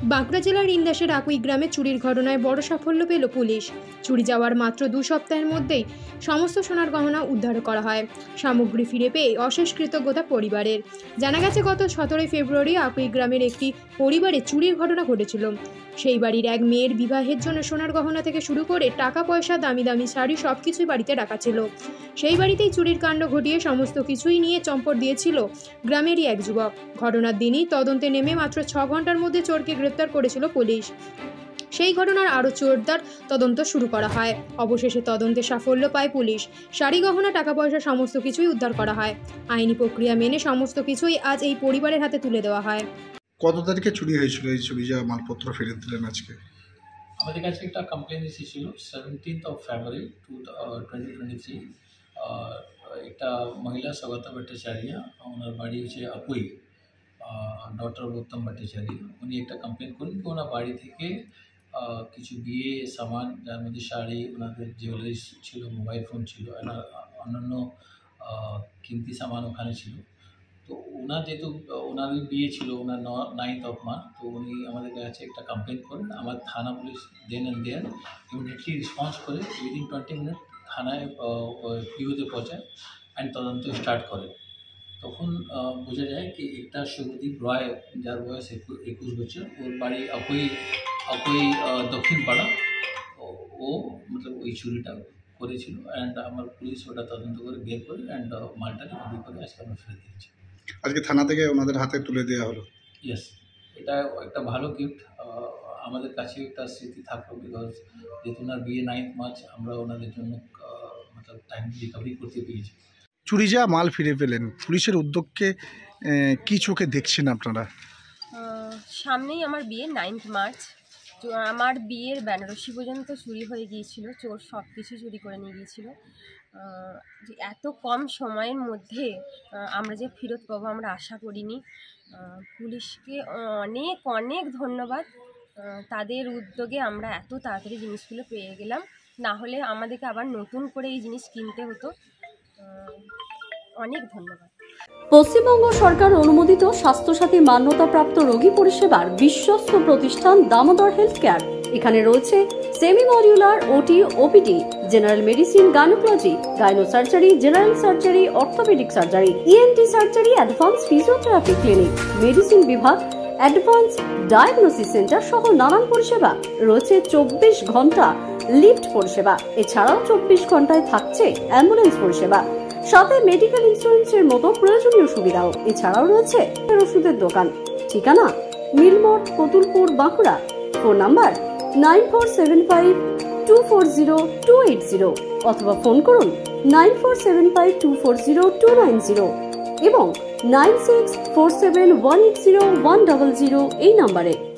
বাঁকুড়া জেলার ইন্দাসের আকুই গ্রামে চুরির ঘটনায় বড় সাফল্য পেল পুলিশ। চুরি যাওয়ার মাত্র 2 সপ্তাহের মধ্যেই সমস্ত সোনার গহনা উদ্ধার করা হয়। সামগ্রী ফিরে পেয়ে অশেষ কৃতজ্ঞতা পরিবারের। জানা গেছে, গত 17 ফেব্রুয়ারি আকুই গ্রামের একটি পরিবারে চুরির ঘটনা ঘটেছিল। সেই বাড়ির এক মেয়ের বিবাহের জন্য সোনার গহনা থেকে শুরু করে টাকা পয়সা, দামি দামি শাড়ি সবকিছুই বাড়িতে রাখা ছিল। সেই বাড়িতেই চুরির কাণ্ড ঘটিয়ে সমস্ত কিছুই নিয়ে চম্পট দিয়েছিল গ্রামেরই এক যুবক। ঘটনার দিনই তদন্তে নেমে মাত্র 6 ঘন্টার মধ্যে চোরকে গ্রেপ্তার করেছিল পুলিশ। সেই ঘটনার আরও জোরদার তদন্ত শুরু করা হয়। অবশেষে তদন্তে সাফল্য পায় পুলিশ। শাড়ি, গহনা, টাকা পয়সা সমস্ত কিছুই উদ্ধার করা হয়। আইনি প্রক্রিয়া মেনে সমস্ত কিছুই আজ এই পরিবারের হাতে তুলে দেওয়া হয়। কত তারিখে চুরি হয়েছিল? এই চুরি যাওয়া মালপত্র ফেরত দিলেন আজকে? আমাদের কাছে একটা কমপ্লেন এসেছিল 17th of February 2023। একটা মহিলা স্বাগতা ভট্টাচার্য, ওনার বাড়ি হচ্ছে আকুই, ডটার উত্তম ভট্টাচার্য। উনি একটা কমপ্লেন করেন কি ওনার বাড়ি থেকে কিছু বিয়ে সামান, যার মধ্যে শাড়ি, ওনাদের জুয়েলারি ছিল, মোবাইল ফোন ছিল, অন্যান্য কিমতি সামান ওখানে ছিল। তো ওনার যেহেতু ওনারই বিয়ে ছিল ওনার 9th of March, তো উনি আমাদের কাছে একটা কমপ্লেন করেন। আমার থানা পুলিশ দেন অ্যান্ড দেয়ার ইমিডিয়েটলি রেসপন্স করে উইদিন 20 মিনিট থানায় পিওতে পৌঁছায় অ্যান্ড তদন্ত স্টার্ট করে। তখন বোঝা যায় কি একটা শুভদীপ রয়, যার বয়স 21 বছর, ওর বাড়ি আকুই দক্ষিণ পাড়া, ও মতলব ওই চুরিটা করেছিল। অ্যান্ড আমার পুলিশ ওটা তদন্ত করে বের করে অ্যান্ড মালটা রিকভারি করে আজকে আমরা ফেরত দিয়েছি। আজকে থানা থেকে ওনাদের হাতে তুলে দেওয়া হলো। ইয়েস, এটা একটা ভালো গিফট। আমাদের কাছে একটা স্মৃতি থাকলো, বিকজ যেহেতু ওনার বিয়ে 9th March, আমরা ওনাদের জন্য মতলব টাইম রিকভারি করতে পেরেছি। চুরি যাওয়া মাল ফিরে পেলেন, পুলিশের উদ্যোগকে কি চোখে দেখছেন আপনারা? সামনেই আমার বিয়ে 9th March, তো আমার বিয়ের বেনারসি পর্যন্ত চুরি হয়ে গিয়েছিল। চোর সব কিছু চুরি করে নিয়ে গিয়েছিল। যে এত কম সময়ের মধ্যে আমরা যে ফেরত পাবো আমরা আশা করিনি। পুলিশকে অনেক অনেক ধন্যবাদ। তাদের উদ্যোগে আমরা এত তাড়াতাড়ি জিনিসগুলো পেয়ে গেলাম, না হলে আমাদেরকে আবার নতুন করে এই জিনিস কিনতে হতো। অনেক ধন্যবাদ। পশ্চিমবঙ্গ সরকার অনুমোদিত স্বাস্থ্যসাথী মান্যতাপ্রাপ্ত রোগী পরিষেবার বিশ্বস্ত প্রতিষ্ঠান দামোদর হেলথ কেয়ার। এখানে রয়েছে semi modular OT, OPD, general medicine, gynaecology, gyno surgery, general surgery, orthopaedic surgery, ENT surgery, advance physiotherapy clinic, medicine বিভাগ, অ্যাডভান্স ডায়াগনোসিস সেন্টার সহ নানান পরিষেবা রয়েছে। 24 ঘন্টা লিফট পরিষেবা, এছাড়াও 24 ঘন্টায় থাকছে অ্যাম্বুলেন্স পরিষেবা, সাথে মেডিকেল ইন্স্যুরেন্সের মতো প্রয়োজনীয় সুবিধাও। এছাড়াও রয়েছে ওষুধের দোকান। ঠিকানা মিলমোড়, কতুলপুর, বাঁকুড়া। ফোন নাম্বার 9475240280 অথবা ফোন করুন 9475240290 এবং 9647180100 এই নাম্বারে।